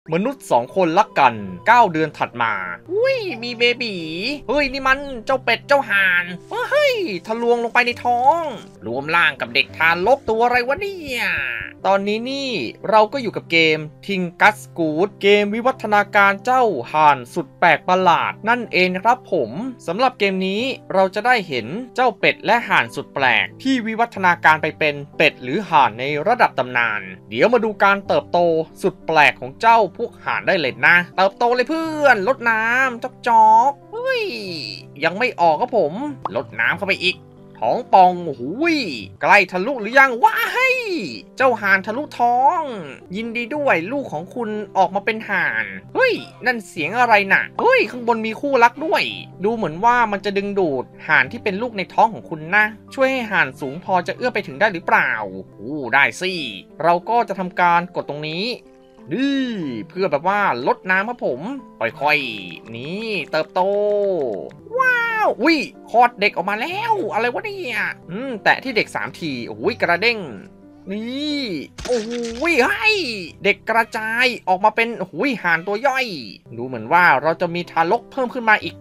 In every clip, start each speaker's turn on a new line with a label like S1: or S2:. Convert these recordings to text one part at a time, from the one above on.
S1: มนุษย์2 คนรักกัน9 เดือนถัดมาอุ้ยมีเบบีเฮ้ยนี่มันเจ้าเป็ดเจ้าห่านเฮ้ยทะลวงลงไปในท้องรวมร่างกับเด็กทารกตัวอะไรวะเนี่ยตอนนี้นี่เราก็อยู่กับเกมทิงกัสกูดเกมวิวัฒนาการเจ้าห่านสุดแปลกประหลาดนั่นเองครับผมสำหรับเกมนี้เราจะได้เห็นเจ้าเป็ดและห่านสุดแปลกที่วิวัฒนาการไปเป็นเป็ดหรือห่านในระดับตำนานเดี๋ยวมาดูการเติบโตสุดแปลกของเจ้าพวกห่านได้เลยนะเติบโตเลยเพื่อนลดน้ำจอกเฮ้ยยังไม่ออกครับผมลดน้ำเข้าไปอีกท้องปองหูยใกล้ทะลุหรือยังว้ายเจ้าห่านทะลุท้องยินดีด้วยลูกของคุณออกมาเป็นห่านเฮ้ยนั่นเสียงอะไรน่ะเฮ้ยข้างบนมีคู่รักด้วยดูเหมือนว่ามันจะดึงดูดห่านที่เป็นลูกในท้องของคุณนะช่วยให้ห่านสูงพอจะเอื้อไปถึงได้หรือเปล่าได้สิเราก็จะทำการกดตรงนี้นี่เพื่อแบบว่าลดน้ำครับผมค่อยๆนี่เติบโตว้าวอุ้ยคลอดเด็กออกมาแล้วอะไรวะเนี่ยแตะที่เด็ก3 ทีโอ้ยกระเด้งนี่โอ้ยให้เด็กกระจายออกมาเป็นห่านตัวย่อยดูเหมือนว่าเราจะมีทารกเพิ่มขึ้นมาอีก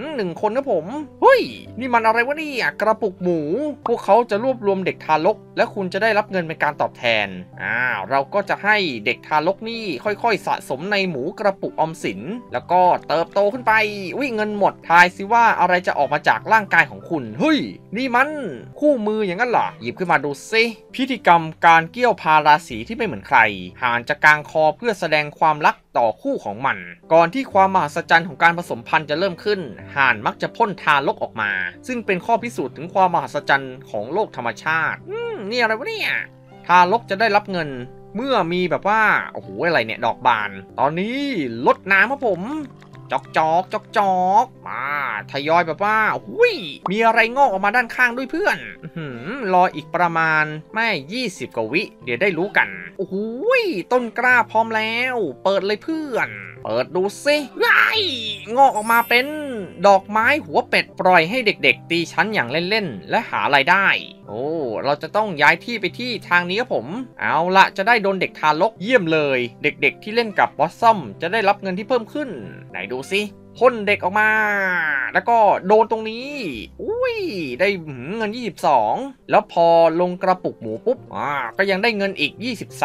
S1: 1 คนครับผมเฮ้ยนี่มันอะไรวะเนี่ยกระปุกหมูพวกเขาจะรวบรวมเด็กทารกและคุณจะได้รับเงินเป็นการตอบแทนเราก็จะให้เด็กทารกนี่ค่อยๆสะสมในหมูกระปุกออมสินแล้วก็เติบโตขึ้นไปเงินหมดทายสิว่าอะไรจะออกมาจากร่างกายของคุณเฮ้ยนี่มันคู่มืออย่างนั้นเหรอหยิบขึ้นมาดูซิพิธีกรรมการเกี่ยวพาราสีที่ไม่เหมือนใครห่านจะกางคอเพื่อแสดงความรักต่อคู่ของมันก่อนที่ความมหัศจรรย์ของการผสมพันธุ์จะเริ่มขึ้นห่านมักจะพ่นทารกออกมาซึ่งเป็นข้อพิสูจน์ถึงความมหัศจรรย์ของโลกธรรมชาตินี่อะไรวะเนี่ยทารกจะได้รับเงินเมื่อมีแบบว่าอะไรเนี่ยดอกบานตอนนี้ลดน้ำครับผมจอกมาทยอยแบบว่ามีอะไรงอกออกมาด้านข้างด้วยเพื่อนรออีกประมาณไม่20 กว่าวิเดี๋ยวได้รู้กันต้นกล้าพร้อมแล้วเปิดเลยเพื่อนเปิดดูสิงอกออกมาเป็นดอกไม้หัวเป็ดปล่อยให้เด็กๆตีชั้นอย่างเล่นๆและหารายได้เราจะต้องย้ายที่ไปที่ทางนี้ครับผมเอาละจะได้โดนเด็กทารกเยี่ยมเลยเด็กๆที่เล่นกับบอสซัมจะได้รับเงินที่เพิ่มขึ้นไหนดูสิพ่นเด็กออกมาแล้วก็โดนตรงนี้ได้เงิน22แล้วพอลงกระปุกหมูปุ๊บก็ยังได้เงินอีก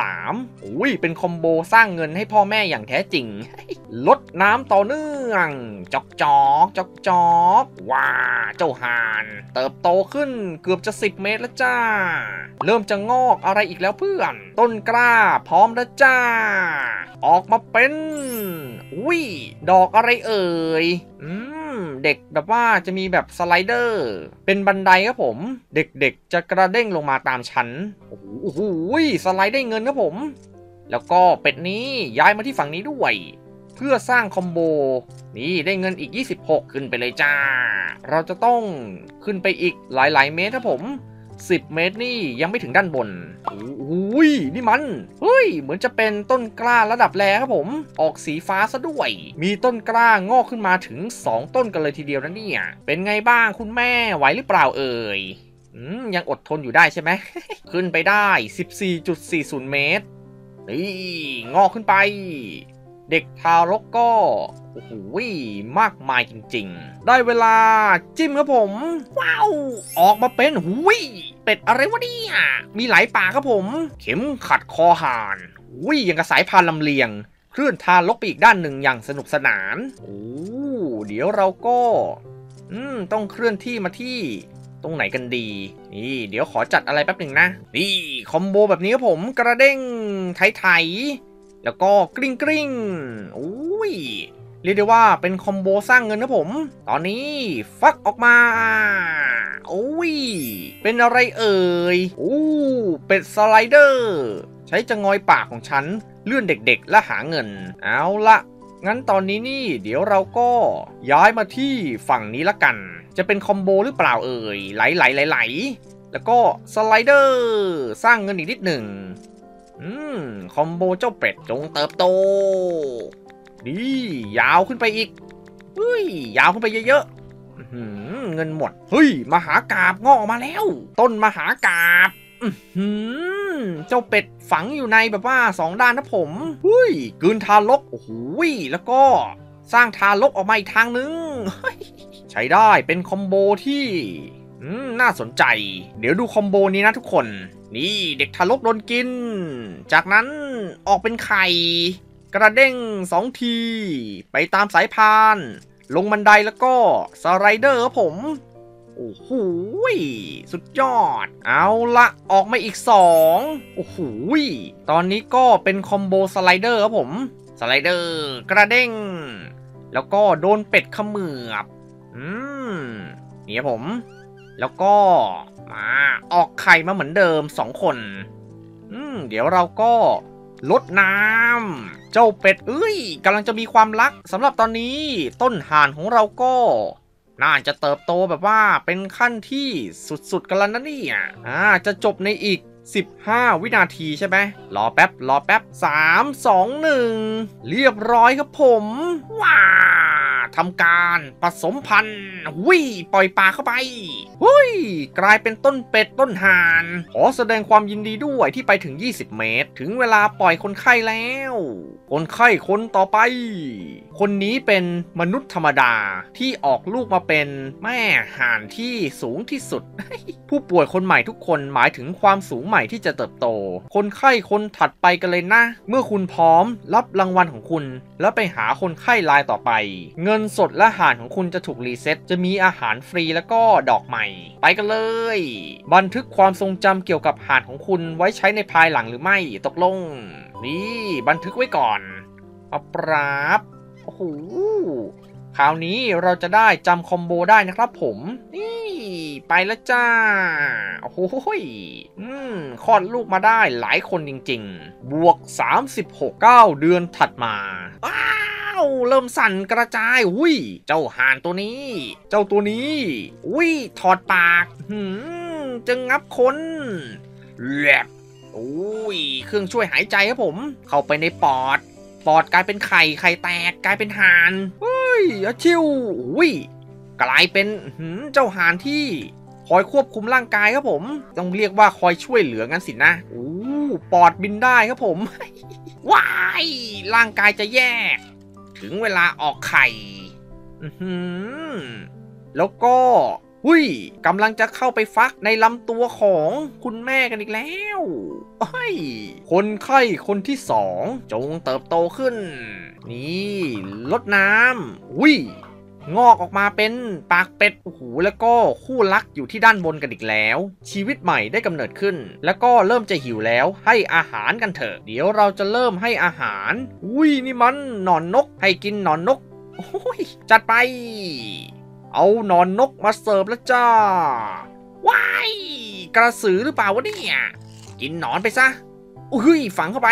S1: 23เป็นคอมโบสร้างเงินให้พ่อแม่อย่างแท้จริงลดน้ำต่อเนื่องจอกว้าเจ้าห่านเติบโตขึ้นเกือบจะ10 เมตรแล้วจ้าเริ่มจะงอกอะไรอีกแล้วเพื่อนต้นกล้าพร้อมแล้วจ้าออกมาเป็นดอกอะไรเอ่ยเด็กแบบว่าจะมีแบบสไลเดอร์เป็นบันไดครับผมเด็กๆจะกระเด้งลงมาตามชั้นสไลด์ได้เงินครับผมแล้วก็เป็ดนี้ย้ายมาที่ฝั่งนี้ด้วยเพื่อสร้างคอมโบนี่ได้เงินอีก26ขึ้นไปเลยจ้าเราจะต้องขึ้นไปอีกหลายๆเมตรครับผม10 เมตรนี่ยังไม่ถึงด้านบนนี่มันเหมือนจะเป็นต้นกล้าระดับแรครับผมออกสีฟ้าซะด้วยมีต้นกล้างอกขึ้นมาถึง2 ต้นกันเลยทีเดียวนะเนี่ยเป็นไงบ้างคุณแม่ไหวหรือเปล่าเอ่ยยังอดทนอยู่ได้ใช่ไหม ขึ้นไปได้ 14.40 เมตรนี่งอกขึ้นไปเด็กทารกก็มากมายจริงๆได้เวลาจิ้มครับผมว้าวออกมาเป็นเป็ดอะไรวะเนี่ยมีหลายปากครับผมเข็มขัดคอห่านอย่างกับสายพานลำเลียงเคลื่อนทารกไปอีกด้านหนึ่งอย่างสนุกสนานเดี๋ยวเราก็ต้องเคลื่อนที่มาที่ตรงไหนกันดีนี่เดี๋ยวขอจัดอะไรแป๊บหนึ่งนะนี่คอมโบแบบนี้ครับผมกระเด้งไถแล้วก็กริ้งเรียกได้ว่าเป็นคอมโบสร้างเงินนะผมตอนนี้ฟักออกมาเป็นอะไรเอ่ยเป็ดสไลเดอร์ใช้จะงอยปากของฉันเลื่อนเด็กๆและหาเงินเอาละงั้นตอนนี้นี่เดี๋ยวเราก็ย้ายมาที่ฝั่งนี้ละกันจะเป็นคอมโบหรือเปล่าเอ่ยไหลแล้วก็สไลเดอร์สร้างเงินอีกนิดหนึ่งคอมโบเจ้าเป็ดจงเติบโตดียาวขึ้นไปอีกยาวขึ้นไปเยอะๆเงินหมดมหากาพย์งอกออกมาแล้วต้นมหากาพย์เจ้าเป็ดฝังอยู่ในแบบว่า2ด้านนะผมหุ้ยกลืนทารกโอ้โหแล้วก็สร้างทารกออกมาอีกทางนึงใช้ได้เป็นคอมโบที่น่าสนใจเดี๋ยวดูคอมโบนี้นะทุกคนนี่เด็กทารกโดนกินจากนั้นออกเป็นไข่กระเด้ง2ทีไปตามสายพานลงบันไดแล้วก็สไลเดอร์ครับผมโอ้โหสุดยอดเอาละออกมาอีก2โอ้โหตอนนี้ก็เป็นคอมโบสไลเดอร์ครับผมสไลเดอร์กระเด้งแล้วก็โดนเป็ดเขมือบนี่ครับผมแล้วก็มาออกไข่มาเหมือนเดิม2คนเดี๋ยวเราก็ลดน้ำเจ้าเป็ดกำลังจะมีความรักสำหรับตอนนี้ต้นห่านของเราก็น่าจะเติบโตแบบว่าเป็นขั้นที่สุดๆกันแล้วนะเนี่ยจะจบในอีก15วินาทีใช่ไหมรอแป๊บ3 2 1เรียบร้อยครับผมว้าทำการผสมพันธุ์ปล่อยปลาเข้าไปกลายเป็นต้นเป็ดต้นห่านขอแสดงความยินดีด้วยที่ไปถึง20เมตรถึงเวลาปล่อยคนไข้แล้วคนไข้คนต่อไปคนนี้เป็นมนุษย์ธรรมดาที่ออกลูกมาเป็นแม่ห่านที่สูงที่สุด ผู้ป่วยคนใหม่ทุกคนหมายถึงความสูงใหม่ที่จะเติบโตคนไข้คนถัดไปกันเลยนะเมื่อคุณพร้อมรับรางวัลของคุณแล้วไปหาคนไข้รายต่อไปเงินสดและอาหารของคุณจะถูกรีเซ็ตจะมีอาหารฟรีแล้วก็ดอกใหม่ไปกันเลยบันทึกความทรงจำเกี่ยวกับอาหารของคุณไว้ใช้ในภายหลังหรือไม่ตกลงนี่บันทึกไว้ก่อนปราบโอ้โหคราวนี้เราจะได้จำคอมโบได้นะครับผมนี่ไปแล้วจ้าโอ้โหคลอดลูกมาได้หลายคนจริงๆบวก36 9เดือนถัดมาว้าวเริ่มสั่นกระจายเจ้าห่านตัวนี้ถอดปากจะงับคนแลบเครื่องช่วยหายใจครับผมเข้าไปในปอดกลายเป็นไข่แตกกลายเป็นห่านชิวกลายเป็นเจ้าห่านที่คอยควบคุมร่างกายครับผมต้องเรียกว่าคอยช่วยเหลืองั้นสินะปอดบินได้ครับผม ว้ายร่างกายจะแยกถึงเวลาออกไข่แล้วก็กำลังจะเข้าไปฟักในลำตัวของคุณแม่กันอีกแล้วคนไข้คนที่2จงเติบโตขึ้นนี่ลดน้ำงอกออกมาเป็นปากเป็ดแล้วก็คู่รักอยู่ที่ด้านบนกันอีกแล้วชีวิตใหม่ได้กำเนิดขึ้นแล้วก็เริ่มจะหิวแล้วให้อาหารกันเถอะเดี๋ยวเราจะเริ่มให้อาหารนี่มันหนอนนกให้กินหนอนนกจัดไปเอาหนอนนกมาเสิร์ฟแล้วจ้าว้ายกระสือหรือเปล่าวะเนี่ยกินหนอนไปซะฝังเข้าไป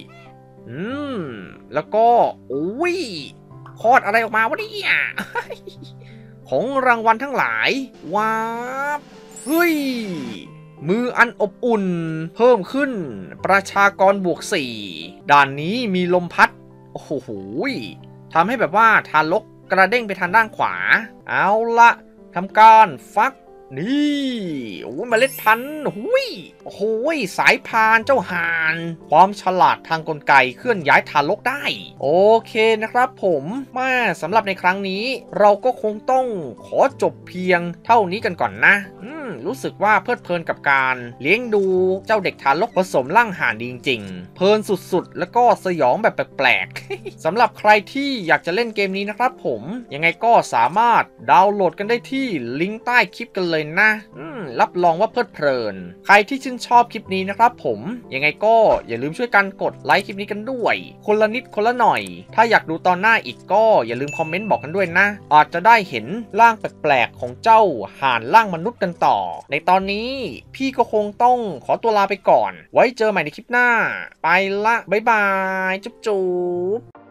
S1: แล้วก็คลอดอะไรออกมาวะเนี่ยของรางวัลทั้งหลายว้าบมืออันอบอุ่นเพิ่มขึ้นประชากรบวก4ด่านนี้มีลมพัดโอ้โหทำให้แบบว่าทารกกระเด้งไปทางด้านขวาเอาละทำการฟักนี่เมล็ดพันธุ์สายพานเจ้าห่านความฉลาดทางกลไกเคลื่อนย้ายทารกได้โอเคนะครับผมสำหรับในครั้งนี้เราก็คงต้องขอจบเพียงเท่านี้กันก่อนนะรู้สึกว่าเพลิดเพลินกับการเลี้ยงดูเจ้าเด็กทารกผสมร่างห่านดีจริงๆเพลินสุดๆแล้วก็สยองแบบแปลกๆ สำหรับใครที่อยากจะเล่นเกมนี้นะครับผมยังไงก็สามารถดาวน์โหลดกันได้ที่ลิงก์ใต้คลิปกันเลยนะรับรองว่าเพลิดเพลินใครที่ชื่นชอบคลิปนี้นะครับผมยังไงก็อย่าลืมช่วยกันกดไลค์คลิปนี้กันด้วยคนละนิดคนละหน่อยถ้าอยากดูตอนหน้าอีกก็อย่าลืมคอมเมนต์บอกกันด้วยนะอาจจะได้เห็นร่างแปลกๆของเจ้าห่านร่างมนุษย์กันต่อในตอนนี้พี่ก็คงต้องขอตัวลาไปก่อนไว้เจอใหม่ในคลิปหน้าไปละบ๊ายบายจุ๊บ